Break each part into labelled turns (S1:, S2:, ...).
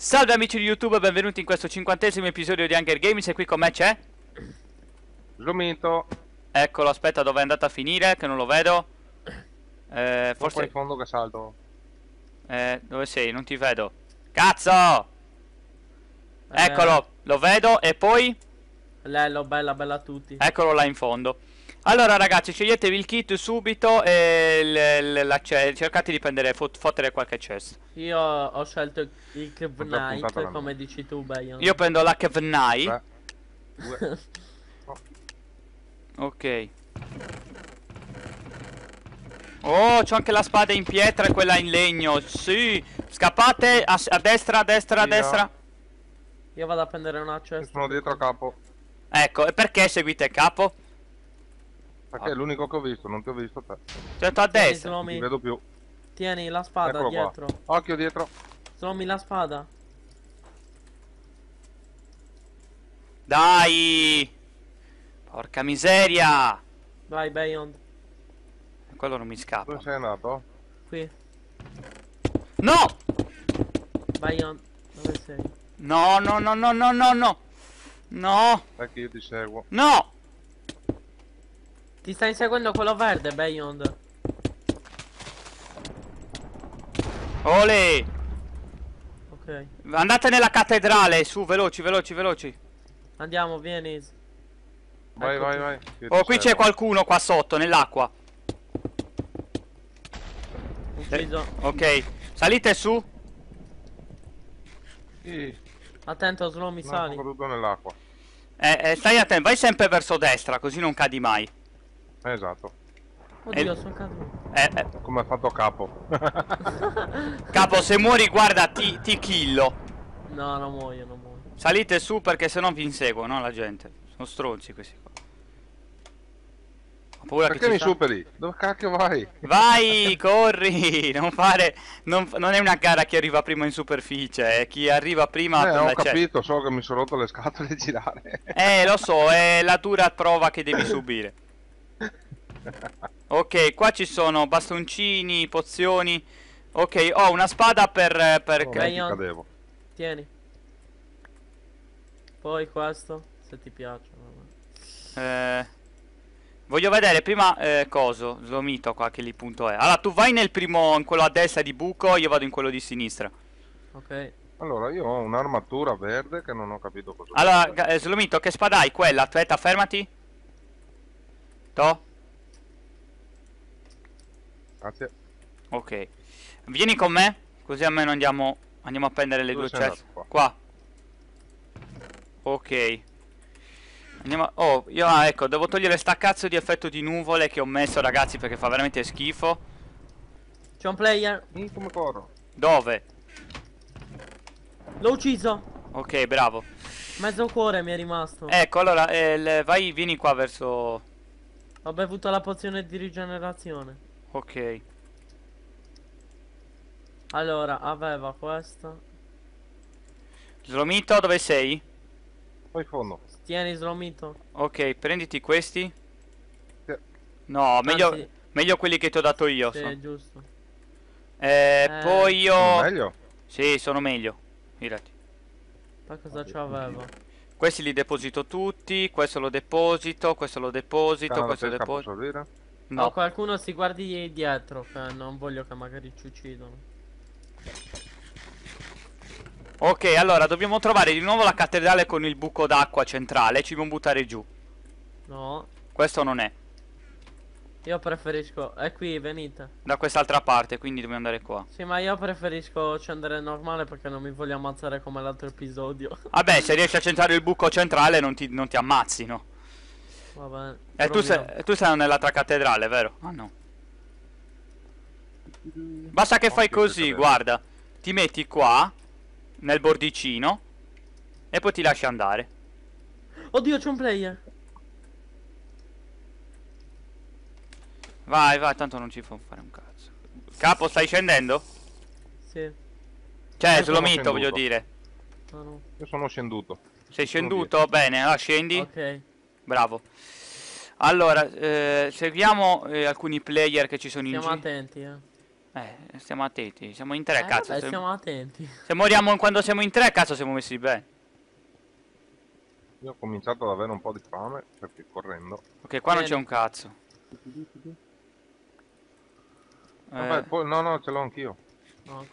S1: Salve amici di YouTube, benvenuti in questo 50° episodio di Hunger Games. E qui con me c'è
S2: Zomito.
S1: Eccolo, aspetta, dove è andato a finire? Che non lo vedo.
S2: Forse
S1: Forse...
S2: in fondo che salto.
S1: Dove sei? Non ti vedo. Cazzo! Eccolo, lo vedo. E poi?
S3: Lello, bella a tutti.
S1: Eccolo là in fondo. Allora ragazzi, sceglietevi il kit subito e cercate di prendere, fottere qualche chest.
S3: Io ho scelto il Knight, come dici tu, Bayon.
S1: Io prendo la Knight. Ok. Oh, c'ho anche la spada in pietra e quella in legno. Sì. Scappate a destra, a destra, a destra.
S3: Io vado a prendere una chest.
S2: Sono dietro a capo.
S1: Ecco, e perché seguite il capo?
S2: Perché è l'unico che ho visto, non ti ho visto te.
S1: Certo, a destra.
S2: Non ti vedo più.
S3: Tieni la spada. Eccolo dietro.
S2: Qua. Occhio dietro.
S3: Slomi la spada.
S1: Dai. Porca miseria.
S3: Vai, Bayon.
S1: Quello non mi scappa.
S2: Dove sei andato?
S3: Qui.
S1: No!
S3: Bayon, dove sei?
S1: No, no, no, no, no, no, no. No.
S2: Perché io ti seguo.
S1: No.
S3: Ti stai inseguendo quello verde, Bayon.
S1: Ole.
S3: Ok.
S1: Andate nella cattedrale, su, veloci, veloci, veloci.
S3: Andiamo, vieni.
S2: Vai,
S3: Ecco
S2: vai, vai.
S1: Oh, qui c'è qualcuno qua sotto, nell'acqua.
S3: Ucciso.
S1: Ok, salite su.
S2: Sì.
S3: Attento, Slomi, sali.
S2: Sono caduto nell'acqua.
S1: Stai attento, vai sempre verso destra, così non cadi mai.
S2: Esatto.
S3: Oddio, sono caduto.
S2: Come ha fatto capo.
S1: Capo, se muori, guarda, ti killo.
S3: No, non muoio, non muoio.
S1: Salite su perché sennò vi inseguono la gente. Sono stronzi questi qua. Ho paura
S2: Perché
S1: che
S2: mi
S1: ci
S2: superi? Dove cacchio vai?
S1: Vai, corri. Non fare. Non è una gara chi arriva prima in superficie. È chi arriva prima.
S2: Ho capito, so che mi sono rotto le scatole di girare.
S1: Lo so, è la dura prova che devi subire. Ok, qua ci sono bastoncini, pozioni. Ok, ho una spada per
S2: cadevo.
S3: Tieni. Poi questo, se ti piace.
S1: voglio vedere prima coso, Zomito qua che lì punto è. Allora tu vai nel primo, in quello a destra di buco, io vado in quello di sinistra.
S3: Ok.
S2: Allora, io ho un'armatura verde che non ho capito cosa.
S1: Allora, Zomito, che spada hai? Quella, aspetta, fermati. To.
S2: Grazie.
S1: Ok. Vieni con me, così almeno andiamo a prendere le due chest. Qua. Ok. Andiamo. Oh, io ecco, devo togliere sta cazzo di effetto di nuvole che ho messo, ragazzi, perché fa veramente schifo.
S3: C'è un player.
S2: Come corro?
S1: Dove?
S3: L'ho ucciso.
S1: Ok, bravo.
S3: Mezzo cuore mi è rimasto.
S1: Ecco, allora, vai, vieni qua verso.
S3: Ho bevuto la pozione di rigenerazione.
S1: Ok.
S3: Allora, aveva questo.
S1: Slomito, dove sei?
S2: Poi in fondo.
S3: Tieni, Slomito.
S1: Ok, prenditi questi.
S2: Sì.
S1: No, meglio,
S3: Anzi,
S1: meglio quelli che ti ho dato io.
S3: sì, giusto.
S1: Poi io.
S2: Sono meglio?
S1: Sì, sono meglio. Mirati.
S3: Ma cosa c'aveva?
S1: Questi li deposito tutti. Questo lo deposito. Questo lo deposito. Questo lo deposito.
S3: No. Oh, qualcuno si guardi dietro. Che non voglio che magari ci uccidono.
S1: Ok, allora dobbiamo trovare di nuovo la cattedrale con il buco d'acqua centrale. Ci dobbiamo buttare giù.
S3: No.
S1: Questo non è.
S3: Io preferisco. È qui, venite.
S1: Da quest'altra parte, quindi dobbiamo andare qua.
S3: Sì, ma io preferisco scendere normale perché non mi voglio ammazzare come l'altro episodio.
S1: Vabbè, se riesci a centrare il buco centrale non ti ammazzi, no?
S3: Vabbè.
S1: E tu sei nell'altra cattedrale, vero? Ah no. Basta che fai così, guarda. Ti metti qua, nel bordicino, e poi ti lasci andare.
S3: Oddio, c'è un player.
S1: Vai, vai, tanto non ci fa fare un cazzo. Capo, stai scendendo?
S3: Sì.
S1: Cioè, Slomito, voglio dire.
S3: No.
S2: Io sono scenduto.
S1: Sei scenduto? Bene, allora scendi.
S3: Ok.
S1: Bravo. Allora, seguiamo alcuni player che ci sono in giro.
S3: Stiamo attenti,
S1: Stiamo attenti. Siamo in tre, cazzo.
S3: Vabbè, stiamo attenti.
S1: Se moriamo quando siamo in tre, cazzo, siamo messi bene.
S2: Io ho cominciato ad avere un po' di fame perché correndo.
S1: Ok, qua non
S3: Vieni.
S1: c'è un cazzo.
S2: Vabbè, poi no, ce l'ho anch'io.
S3: Ok.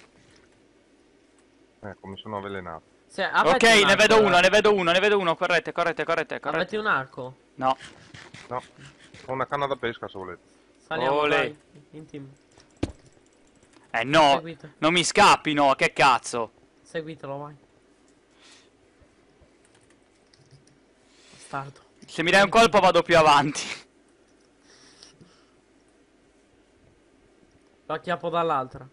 S2: Ecco, mi sono avvelenato.
S1: Ok, ne vedo uno, correte.
S3: Avete un arco?
S1: No.
S2: No, ho una canna da pesca se volete.
S3: Saliamo,
S1: Olè.
S3: dai. In team.
S1: No,
S3: Seguite.
S1: non mi scappi, no, che cazzo.
S3: Seguitelo, vai. Bastardo.
S1: Se mi dai un colpo vado più avanti.
S3: Lo acchiappo dall'altra.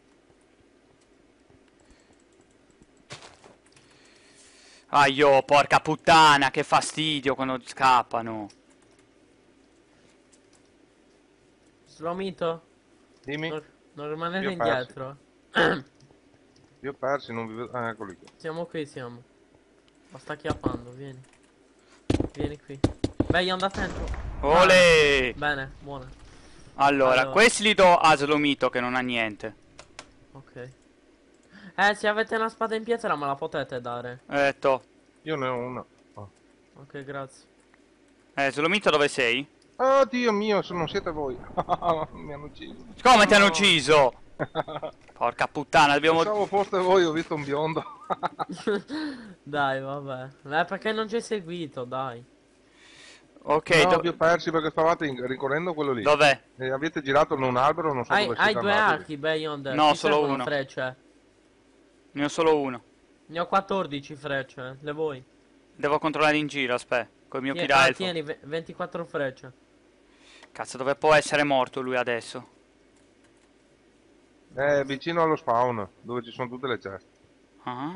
S1: Aio, porca puttana, che fastidio quando scappano.
S3: Slomito?
S2: Dimmi,
S3: Non rimanete
S2: Io persi.
S3: indietro.
S2: io ho persi, non vi vedo. Ah, eccoli qui.
S3: Siamo qui, siamo. Ma sta acchiappando, vieni. Vieni qui. Beh, io andate attento.
S1: Olè.
S3: Bene, buona.
S1: Allora, questi li do a Slomito che non ha niente.
S3: Ok. Se avete una spada in pietra me la potete dare.
S1: To.
S2: Io ne ho una.
S3: Ok, grazie.
S1: Slomito dove sei?
S2: Oh Dio mio, se non siete voi. Mi hanno ucciso.
S1: Come ti hanno
S3: No.
S1: ucciso? Porca puttana, dobbiamo...
S2: Pensavo foste voi, ho visto un biondo.
S3: Dai, vabbè. Perché non ci hai seguito, dai.
S1: Ok,
S2: No, vi ho persi perché stavate rincorrendo quello lì.
S1: dov'è?
S2: E avete girato in un albero, non so
S3: Hai
S2: dove siete
S3: due
S2: andati.
S3: archi, Beyond.
S1: No,
S3: Ti
S1: solo
S3: servono
S1: uno.
S3: Frecce.
S1: Ne ho solo uno.
S3: Ne ho 14 frecce. Le vuoi?
S1: Devo controllare in giro, aspetta. Col mio Kira
S3: Tieni 24 frecce.
S1: Cazzo, dove può essere morto lui adesso?
S2: Vicino allo spawn, dove ci sono tutte le ceste.
S1: Ah.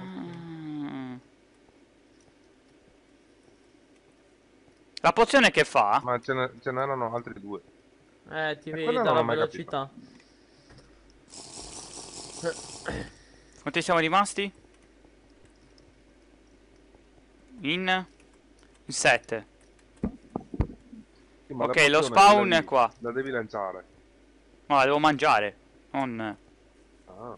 S1: La pozione che fa?
S2: Ma ce n'erano altri due.
S3: Ti
S2: quello
S3: vedi
S2: non
S3: dalla
S2: l'ho mai
S3: velocità.
S1: Quanti siamo rimasti? In 7.
S2: Sì, ma
S1: Ok,
S2: la
S1: lo
S2: pozione
S1: spawn
S2: quella
S1: è
S2: lì,
S1: qua.
S2: La devi lanciare.
S1: No, la devo mangiare. Non...
S2: Ah.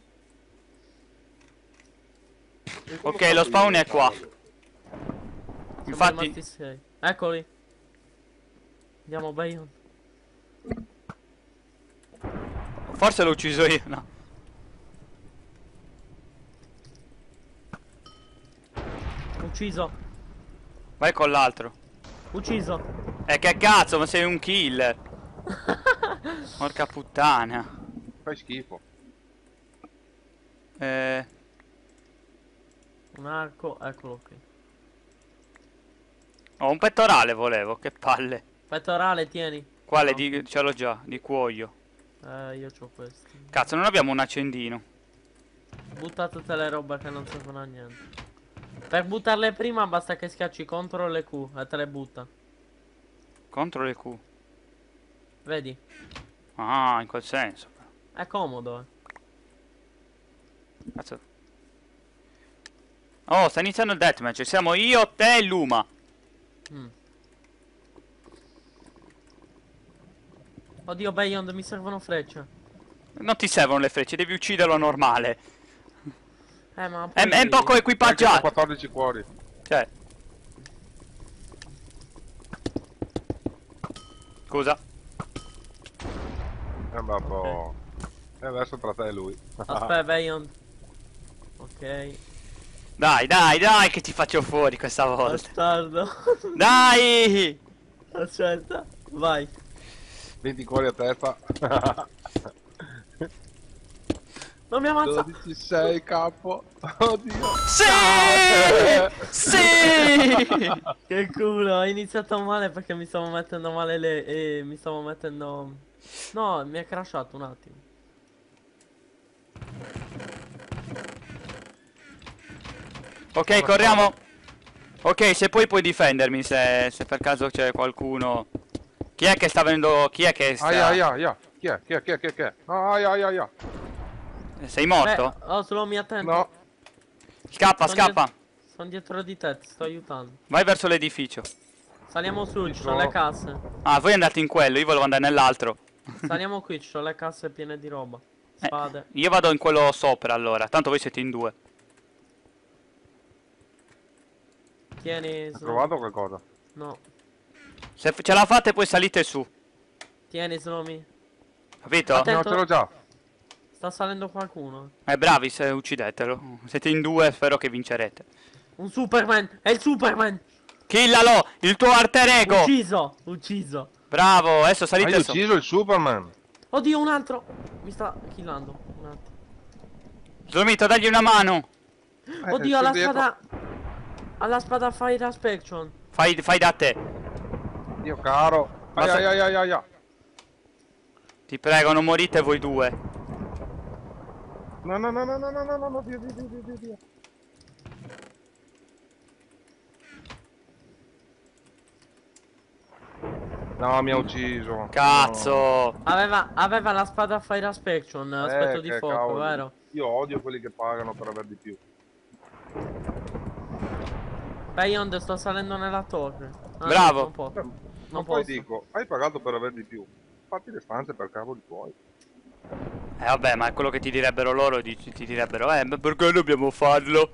S1: Ok, lo spawn è qua.
S3: Siamo
S1: Infatti...
S3: rimasti 6. Eccoli. Andiamo, Beyond.
S1: Forse l'ho ucciso io, no.
S3: Ucciso.
S1: Vai con l'altro.
S3: Ucciso.
S1: Che cazzo, ma sei un killer. Porca puttana.
S2: Fai schifo.
S3: Un arco, eccolo qui.
S1: Oh, un pettorale volevo, che palle.
S3: Pettorale, tieni.
S1: Quale?
S3: No.
S1: Ce l'ho già, di cuoio.
S3: Io c'ho questo.
S1: Cazzo, non abbiamo un accendino.
S3: Butta tutte le robe che non servono a niente. Per buttarle prima basta che schiacci CTRL e Q e te le butta.
S1: Contro le Q.
S3: Vedi?
S1: Ah, in quel senso.
S3: È comodo,
S1: Cazzo. Oh, sta iniziando il deathmatch. Siamo io, te e Luma.
S3: Oddio, Beyond, mi servono frecce.
S1: Non ti servono le frecce, devi ucciderlo normale.
S3: Ma
S1: È un poco
S2: Anche se
S1: equipaggiato.
S2: 14 cuori.
S1: Cioè. Scusa.
S2: Vabbè. E adesso tra te e lui.
S3: Aspetta, Beyond. Ok.
S1: Dai, che ti faccio fuori questa volta.
S3: Bastardo.
S1: Dai!
S3: Aspetta. Vai.
S2: 20 cuori a testa.
S3: Non mi ammazza.
S2: 12, 6 capo. Oddio.
S1: Sì! Sì!
S3: Che culo, ho iniziato male perché mi stavo mettendo male le... mi stavo mettendo... No, mi è crashato un attimo.
S1: Ok, corriamo. Ok, se poi puoi difendermi se per caso c'è qualcuno. Chi è che sta venendo? Chi è che sta...
S2: Aia. Chi è? No, aia.
S1: Sei morto?
S3: Oh, solo mi attento.
S2: No.
S1: Scappa.
S3: Sono dietro di te, ti sto aiutando.
S1: Vai verso l'edificio.
S3: Saliamo su, ci
S2: Ci
S3: sono
S2: sono.
S3: le casse.
S1: Ah, voi andate in quello, io volevo andare nell'altro.
S3: Saliamo qui, ci sono le casse piene di roba. Spade.
S1: Io vado in quello sopra allora, tanto voi siete in due.
S3: Tieni.
S2: Hai
S3: Snowy.
S2: trovato qualcosa?
S3: No.
S1: Se ce la fate poi salite su,
S3: Tieni, Slomi.
S1: capito?
S3: Attento.
S2: No, ce l'ho già.
S3: Sta salendo qualcuno.
S1: Bravi, se uccidetelo. Siete in due, spero che vincerete.
S3: Un Superman. È il Superman.
S1: Killalo, il tuo alter ego.
S3: Ucciso. Ucciso.
S1: Bravo, adesso
S2: Hai
S1: salite su.
S2: ucciso il Superman.
S3: Oddio, un altro. Mi sta killando. Un attimo.
S1: Zomito, dagli una mano.
S3: Oddio, alla
S2: sto dietro.
S3: spada. Alla spada Fire Inspection.
S1: Fai da te.
S2: Dio caro.
S1: Ma
S2: Ai,
S1: se-
S2: ai, ai, ai, ai.
S1: Ti prego, non morite voi due.
S2: No, no, no, no, no, no, no, no, no, via, via, via, via, via. No, mi ha ucciso.
S1: Cazzo.
S3: Aveva la spada Fire Inspection.
S2: No.
S3: Aspetto di
S2: Che
S3: fuoco,
S2: cavolo.
S3: vero?
S2: Io odio quelli che pagano per aver di più.
S3: Beyond sto salendo nella torre. Ah,
S1: Bravo.
S3: Non può.
S2: Ma
S3: Non
S2: poi
S3: posso.
S2: dico, hai pagato per aver di più. Fatti le stanze per cavoli tuoi.
S1: Vabbè, ma è quello che ti direbbero loro, ti direbbero, ma perché dobbiamo farlo?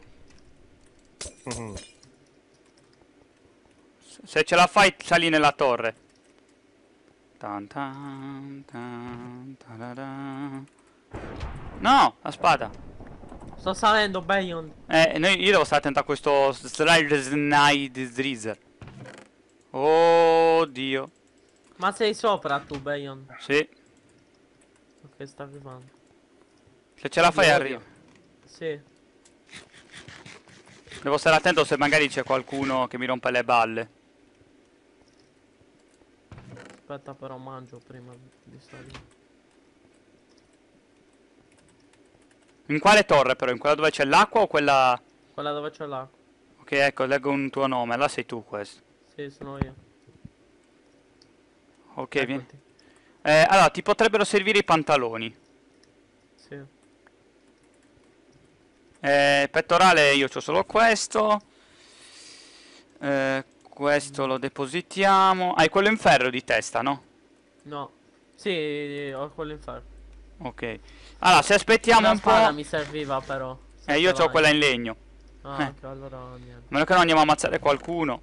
S1: Se ce la fai, sali nella torre. Tan tan tan tarara. No, la spada.
S3: Sto salendo, Beyond.
S1: Io devo stare attento a questo Snide. Oh Dio.
S3: Ma sei sopra tu, Beyond.
S1: Sì,
S3: Ok, sta arrivando.
S1: se ce la fai
S3: Io
S1: arriva.
S3: odio. Sì.
S1: Devo stare attento se magari c'è qualcuno che mi rompe le balle.
S3: Aspetta, però mangio prima di salire.
S1: In quale torre però? In quella dove c'è l'acqua o quella...
S3: Quella dove c'è l'acqua.
S1: Ok, ecco, leggo un tuo nome, allora sei tu questo.
S3: Sì, sono io.
S1: Ok, vieni.
S3: Eccoti.
S1: Allora, ti potrebbero servire i pantaloni.
S3: Sì.
S1: Pettorale io c'ho solo questo. Questo lo depositiamo. Hai quello in ferro di testa, no?
S3: No. Sì, ho quello in ferro.
S1: Ok. Allora, se aspettiamo
S3: Una
S1: un
S3: spada
S1: po'...
S3: mi serviva però. Se
S1: io
S3: ce
S1: ho
S3: l'hai.
S1: quella in legno.
S3: Ah, ok, allora niente.
S1: A meno che non andiamo a ammazzare qualcuno.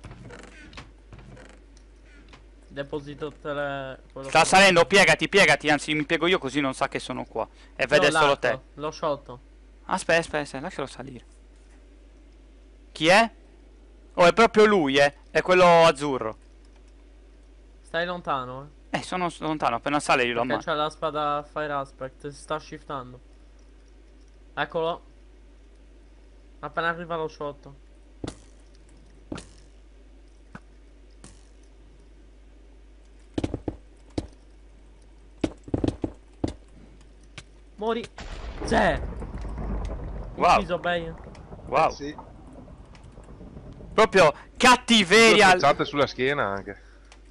S3: Deposito quello
S1: Sta
S3: che-
S1: salendo, piegati, anzi mi piego io così non sa che sono qua. E vede
S3: Io
S1: solo
S3: l'arco,
S1: te.
S3: L'ho sciolto.
S1: Aspetta, lascialo salire. Chi è? Oh, è proprio lui, è quello azzurro.
S3: Stai lontano,
S1: Sono lontano, appena sale io lo
S3: Perché
S1: ammazzo.
S3: c'è la spada Fire Aspect, si sta shiftando. Eccolo. Appena arriva lo sciolto. Mori. Zè.
S1: Wow.
S3: Ucciso Bane.
S1: Wow.
S2: Sì.
S1: Proprio cattiveria.
S2: Spezzate sulla schiena anche.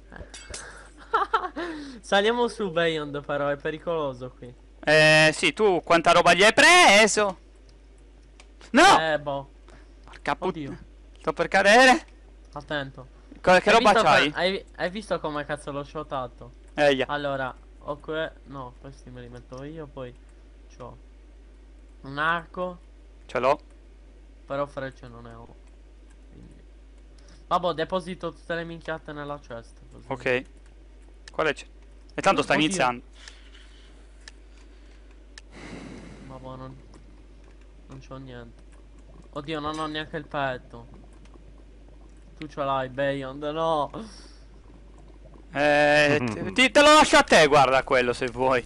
S3: Saliamo su Beyond però, è pericoloso qui.
S1: Sì, tu quanta roba gli hai preso? No!
S3: Boh.
S1: Porca
S3: Oddio.
S1: puttana. Sto per cadere.
S3: Attento.
S1: Che
S3: Hai
S1: roba
S3: visto
S1: c'hai?
S3: hai visto come cazzo l'ho shotato?
S1: Eia.
S3: Allora, ho no, questi me li metto io, poi c'ho un arco,
S1: Ce l'ho.
S3: però frecce non ne ho. Quindi... Vabbè, deposito tutte le minchiate nella chest. Così.
S1: Ok. Quale c'è? E tanto sta
S3: Oddio.
S1: iniziando.
S3: Vabbè, non c'ho niente. Oddio, non ho neanche il petto. Tu ce l'hai, Beyond, no.
S1: Te lo lascio a te, guarda quello se vuoi.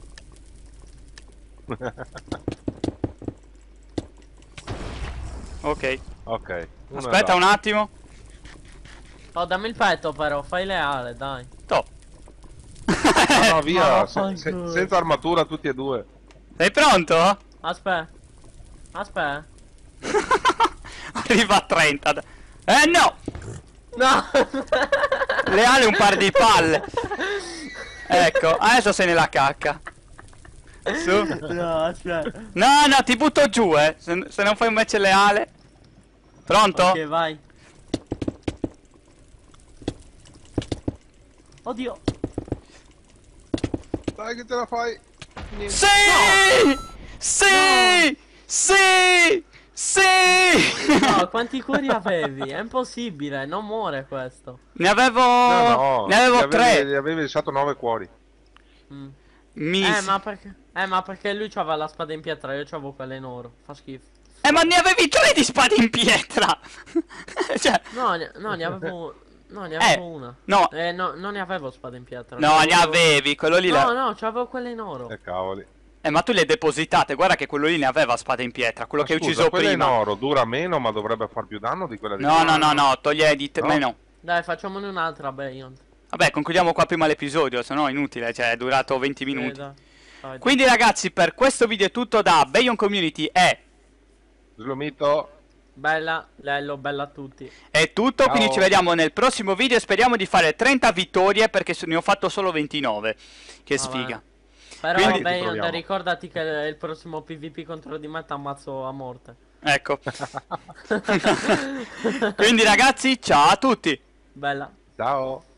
S1: Ok.
S2: Ok.
S1: Aspetta un attimo.
S3: Oh, dammi il petto però, fai leale, dai.
S1: Toh.
S2: No, no, via.
S3: Ma
S2: Senza armatura tutti e due.
S1: Sei pronto?
S3: Aspetta. Aspetta.
S1: Arriva a 30. No!
S3: No!
S1: Le ali un par di palle. Ecco, adesso sei nella cacca. Su.
S3: No, aspetta.
S1: No, no, ti butto giù, se non fai un match leale. Pronto?
S3: Ok, vai. Oddio.
S2: Dai che te la fai.
S1: Sì! Sì! Sì! Sì!
S3: No, quanti cuori avevi? È impossibile, non muore questo.
S1: Ne avevo...
S2: No,
S1: Ne avevo
S2: gli avevi,
S1: 3.
S2: gli avevi lasciato 9 cuori.
S3: Mm.
S1: Mis...
S3: Ma perché lui c'aveva la spada in pietra, io c'avevo quella in oro. Fa schifo.
S1: ma ne avevi 3 di spade in pietra! Cioè...
S3: No, ne avevo... No, ne avevo una.
S1: No.
S3: No, non ne avevo spada in pietra.
S1: No, ne avevi, quello lì
S3: No, no, c'avevo quella in oro.
S2: Cavoli.
S1: ma tu le hai depositate, guarda che quello lì ne aveva spada in pietra, quello
S2: Ma
S1: che hai
S2: scusa,
S1: ucciso
S2: quella
S1: prima.
S2: in oro dura meno, ma dovrebbe far più danno di quella di
S1: No, no, no, no, toglie di te...
S2: No?
S1: meno.
S3: Dai, facciamone un'altra, Beyond.
S1: Vabbè, concludiamo qua prima l'episodio, se no è inutile, cioè è durato 20 minuti.
S3: Dai.
S1: Quindi ragazzi, per questo video è tutto da Bayon Community
S2: Slumito.
S3: Bella, Lello, bella a tutti.
S1: è tutto,
S2: Ciao.
S1: quindi ci vediamo nel prossimo video e speriamo di fare 30 vittorie perché ne ho fatto solo 29. Che
S3: Va
S1: sfiga.
S3: bene. Però
S1: Quindi-
S3: Beyond,
S2: proviamo.
S3: ricordati che il prossimo PvP contro di me t'ammazzo a morte.
S1: Ecco. Quindi ragazzi, ciao a tutti.
S3: Bella.
S2: Ciao.